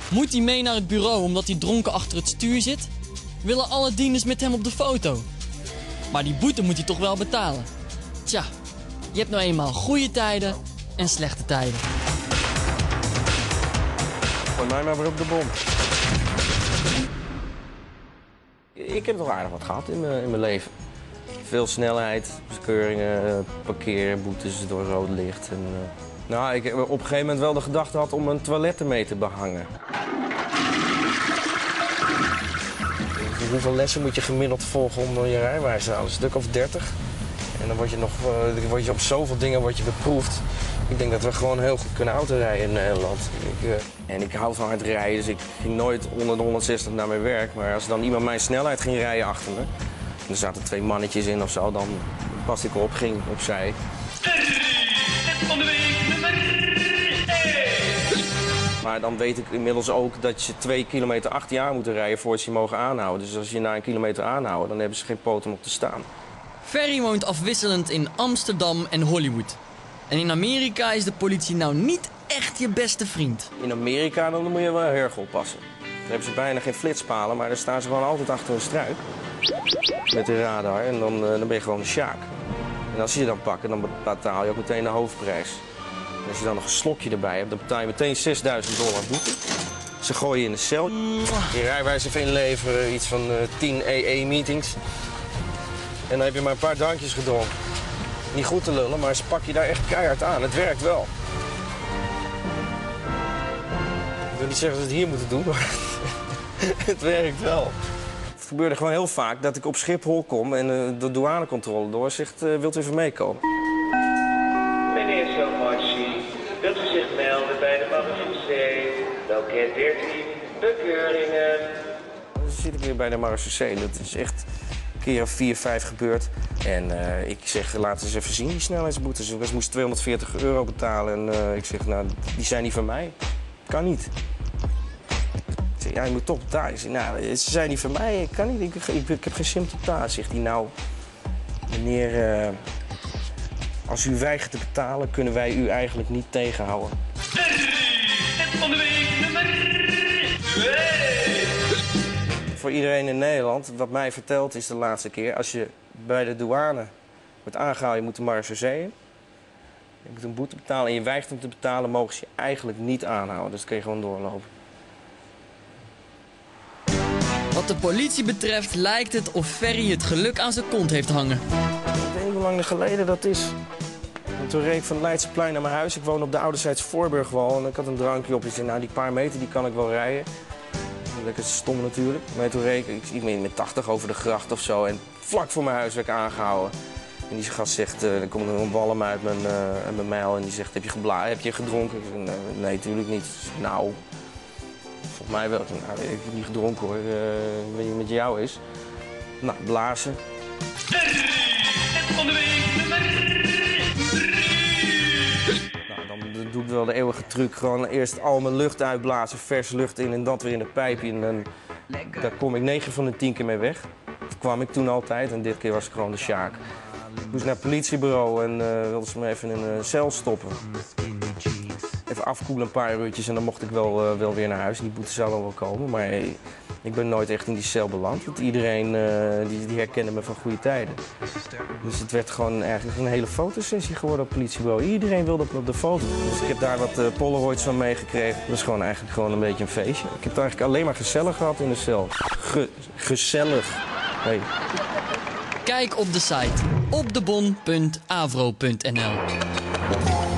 Moet hij mee naar het bureau omdat hij dronken achter het stuur zit? Willen alle dieners met hem op de foto? Maar die boete moet hij toch wel betalen? Tja, je hebt nou eenmaal goede tijden en slechte tijden. Gooi mij maar weer op de bom. Ik heb toch aardig wat gehad in mijn leven. Veel snelheid, bekeuringen, parkeerboetes door rood licht. En, nou, ik heb op een gegeven moment wel de gedachte gehad om een toilet ermee te behangen. Hoeveel lessen moet je gemiddeld volgen om je rijbewijs te halen? Een stuk of 30. En dan word je op zoveel dingen beproefd. Ik denk dat we gewoon heel goed kunnen autorijden in Nederland. En ik hou van hard rijden, dus ik ging nooit onder de 160 naar mijn werk. Maar als dan iemand mijn snelheid ging rijden achter me, en er zaten 2 mannetjes in of zo, dan paste ik op, ging opzij. Maar dan weet ik inmiddels ook dat je 2 kilometer achter je aan moet rijden voordat ze je mogen aanhouden. Dus als je na 1 kilometer aanhouden, dan hebben ze geen poot om op te staan. Ferry woont afwisselend in Amsterdam en Hollywood. En in Amerika is de politie nou niet echt je beste vriend. In Amerika dan moet je wel heel erg oppassen. Daar hebben ze bijna geen flitspalen, maar daar staan ze gewoon altijd achter een struik. Met de radar en dan ben je gewoon een sjaak. En als ze je dan pakken, dan betaal je ook meteen de hoofdprijs. En als je dan nog een slokje erbij hebt, dan betaal je meteen $6.000 boete. Ze gooien je in de cel. Je rijbewijs even inleveren, iets van 10 EE-meetings. En dan heb je maar een paar drankjes gedronken. Niet goed te lullen, maar ze pakken je daar echt keihard aan. Het werkt wel. Ik wil niet zeggen dat we het hier moeten doen, maar het werkt wel. Het gebeurde gewoon heel vaak dat ik op Schiphol kom en de douanecontrole door zegt, wilt u even meekomen? Meneer Salmachi, wilt u zich melden bij de marechaussee? Loket 13, bekeuringen. Dan zit ik weer bij de marechaussee. Dat is echt een keer of 4, 5 gebeurd. En ik zeg, laten we eens even zien, die snelheidsboetes. Ze moest €240 betalen. En ik zeg, nou, die zijn niet van mij. Kan niet. Ik zeg, ja, je moet toch betalen. Ik zeg, nou, ze zijn niet van mij. Ik kan niet. Ik heb geen symptomen. Zegt hij, nou, meneer, als u weigert te betalen, kunnen wij u eigenlijk niet tegenhouden. Van de week nummer 2. Voor iedereen in Nederland, wat mij verteld is de laatste keer, als je bij de douane wordt aangehouden, je moet de marechaussee in. Je moet een boete betalen en je weigert hem te betalen, mogen ze je eigenlijk niet aanhouden. Dus dan kun je gewoon doorlopen. Wat de politie betreft lijkt het of Ferry het geluk aan zijn kont heeft hangen. Ik weet niet hoe lang geleden dat is. Toen reed ik van het Leidseplein naar mijn huis. Ik woon op de Ouderzijds Voorburgwal en ik had een drankje op. Ik zei, nou, die paar meter die kan ik wel rijden. Lekker stom natuurlijk. Maar toen reed ik met 80 over de gracht of zo. En vlak voor mijn huis werd ik aangehouden. En die gast zegt, er komt een walm uit mijn mijl. En die zegt, heb je gedronken? Ik zeg, nee, natuurlijk niet. Nou, volgens mij wel. Nou, ik heb niet gedronken hoor. Ik weet niet wat met jou is. Nou, blazen. Van de week nummer 3. Nou, dan doe ik wel de eeuwige truc. Gewoon eerst al mijn lucht uitblazen, vers lucht in en dat weer in de pijpje. En dan, daar kom ik 9 van de 10 keer mee weg. Dat kwam ik toen altijd en dit keer was ik gewoon de sjaak. Ik moest naar het politiebureau en wilden ze me even in een cel stoppen. Even afkoelen een paar uurtjes en dan mocht ik wel weer naar huis. Die boete zou wel komen, maar ik ben nooit echt in die cel beland. Want iedereen die herkende me van goede tijden. Dus het werd gewoon eigenlijk een hele fotosessie geworden op het politiebureau. Iedereen wilde op de foto. Dus ik heb daar wat Polaroids van meegekregen. Dat was gewoon eigenlijk gewoon een beetje een feestje. Ik heb het eigenlijk alleen maar gezellig gehad in de cel. Gezellig. Hey. Kijk op de site opdebon.avro.nl.